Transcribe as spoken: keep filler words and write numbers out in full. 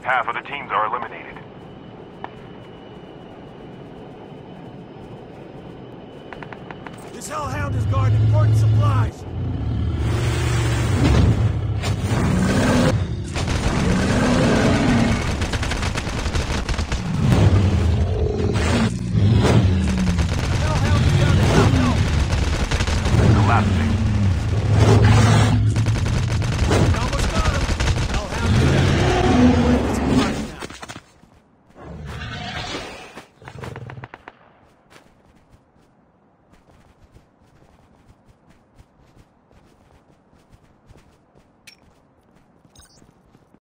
Half of the teams are eliminated. This hellhound is guarding important supplies.